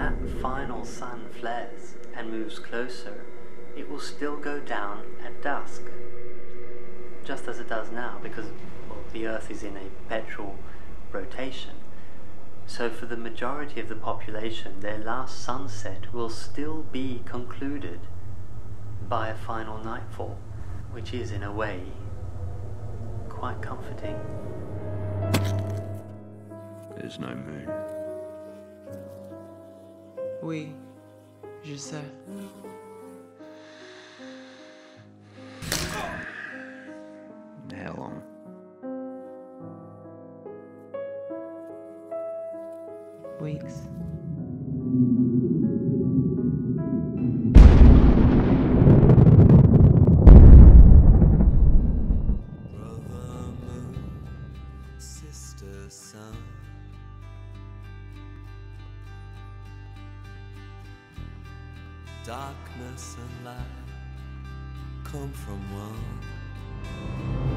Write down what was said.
that final sun flares and moves closer, it will still go down at dusk, just as it does now, because well, the Earth is in a perpetual rotation. So for the majority of the population, their last sunset will still be concluded by a final nightfall, which is in a way quite comforting. There's no moon. Oui, je sais. How long? Weeks. Brother moon, sister sun, darkness and light come from one.